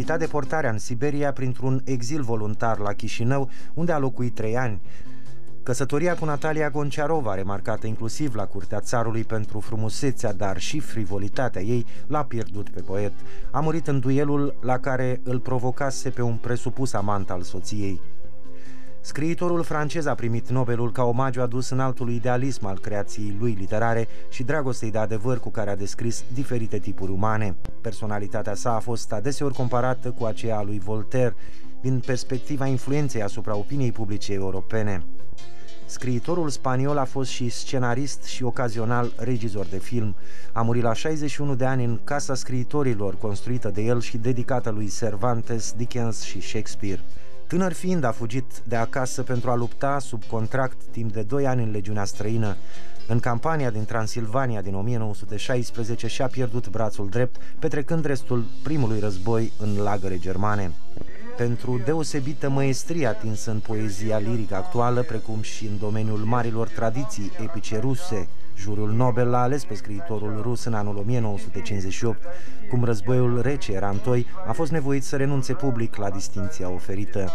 evitat deportarea în Siberia printr-un exil voluntar la Chișinău, unde a locuit 3 ani. Căsătoria cu Natalia Gonciarova, remarcată inclusiv la curtea țarului pentru frumusețea, dar și frivolitatea ei, l-a pierdut pe poet. A murit în duelul la care îl provocase pe un presupus amant al soției. Scriitorul francez a primit Nobelul ca omagiu adus înaltului idealism al creației lui literare și dragostei de adevăr cu care a descris diferite tipuri umane. Personalitatea sa a fost adeseori comparată cu aceea a lui Voltaire, din perspectiva influenței asupra opiniei publice europene. Scriitorul spaniol a fost și scenarist și ocazional regizor de film. A murit la 61 de ani în Casa Scriitorilor, construită de el și dedicată lui Cervantes, Dickens și Shakespeare. Tânăr fiind, a fugit de acasă pentru a lupta sub contract timp de 2 ani în legiunea străină. În campania din Transilvania din 1916 și-a pierdut brațul drept, petrecând restul primului război în lagăre germane. Pentru deosebită măestrie atinsă în poezia lirică actuală, precum și în domeniul marilor tradiții epice ruse, juriul Nobel l-a ales pe scriitorul rus în anul 1958. Cum războiul rece era întoi, a fost nevoit să renunțe public la distincția oferită.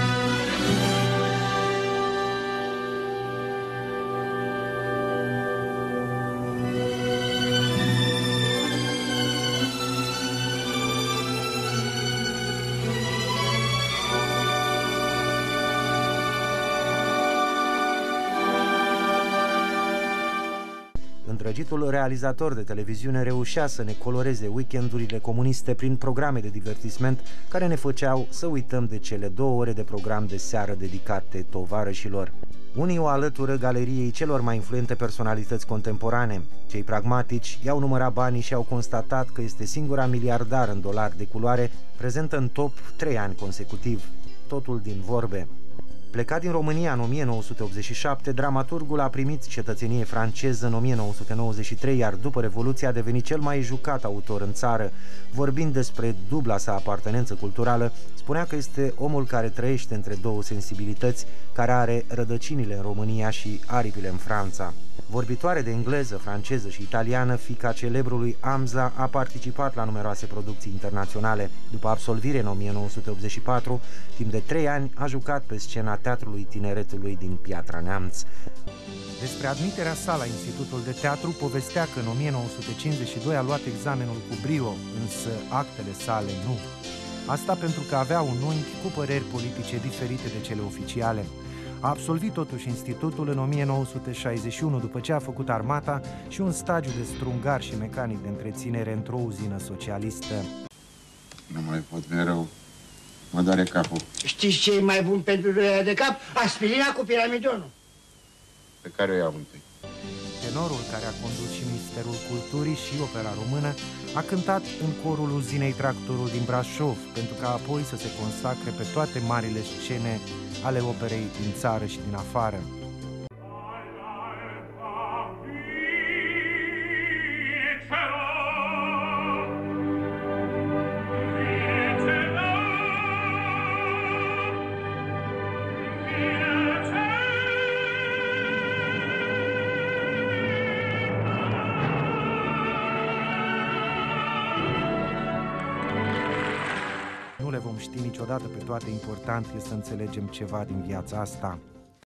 Îndrăgitul realizator de televiziune reușea să ne coloreze weekendurile comuniste prin programe de divertisment care ne făceau să uităm de cele 2 ore de program de seară dedicate tovarășilor. Unii o alătură galeriei celor mai influente personalități contemporane. Cei pragmatici i-au numărat banii și au constatat că este singura miliardară în dolari de culoare prezentă în top 3 ani consecutiv. Totul din vorbe. Plecat din România în 1987, dramaturgul a primit cetățenie franceză în 1993, iar după Revoluție a devenit cel mai jucat autor în țară. Vorbind despre dubla sa apartenență culturală, spunea că este omul care trăiește între 2 sensibilități, care are rădăcinile în România și aripile în Franța. Vorbitoare de engleză, franceză și italiană, fiica celebrului Amza a participat la numeroase producții internaționale. După absolvire în 1984, timp de 3 ani a jucat pe scena Teatrului Tineretului din Piatra Neamț. Despre admiterea sa la Institutul de Teatru povestea că în 1952 a luat examenul cu brio, însă actele sale nu. Asta pentru că avea un unchi cu păreri politice diferite de cele oficiale. A absolvit totuși institutul în 1961, după ce a făcut armata și un stagiu de strungar și mecanic de întreținere într-o uzină socialistă. Nu mai pot mereu. Mă doare capul. Știți ce e mai bun pentru durerea de cap? Aspirina cu piramidonul. Pe care o iau întâi? Tenorul care a condus și Ministerul Culturii și Opera Română a cântat în corul uzinei Tractorul din Brașov, pentru ca apoi să se consacre pe toate marile scene ale operei din țară și din afară. Nu le vom ști niciodată pe toate, important este să înțelegem ceva din viața asta.